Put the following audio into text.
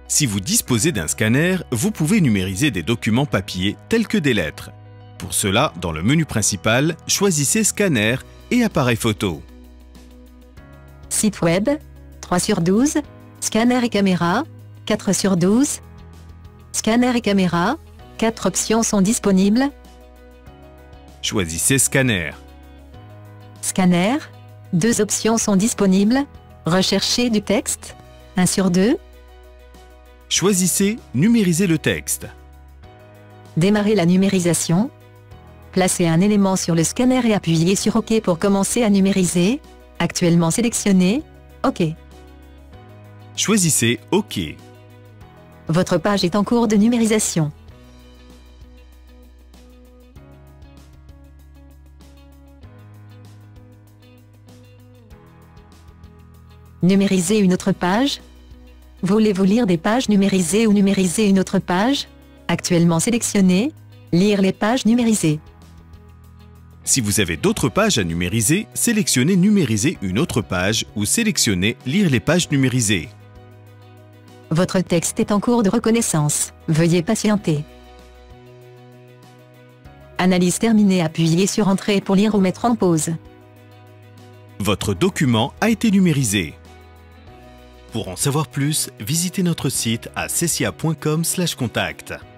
Si vous disposez d'un scanner, vous pouvez numériser des documents papier tels que des lettres. Pour cela, dans le menu principal, choisissez Scanner et appareil photo. Site web, 3/12, scanner et caméra, 4/12. Scanner et caméra, 4 options sont disponibles. Choisissez Scanner. Scanner, 2 options sont disponibles. Rechercher du texte, 1/2. Choisissez Numériser le texte. Démarrer la numérisation. Placez un élément sur le scanner et appuyez sur OK pour commencer à numériser. Actuellement sélectionné, OK. Choisissez OK. Votre page est en cours de numérisation. Numériser une autre page. Voulez-vous lire des pages numérisées ou numériser une autre page? Actuellement sélectionné, lire les pages numérisées. Si vous avez d'autres pages à numériser, sélectionnez Numériser une autre page ou sélectionnez Lire les pages numérisées. Votre texte est en cours de reconnaissance. Veuillez patienter. Analyse terminée. Appuyez sur Entrée pour lire ou mettre en pause. Votre document a été numérisé. Pour en savoir plus, visitez notre site à ccia.com/contact.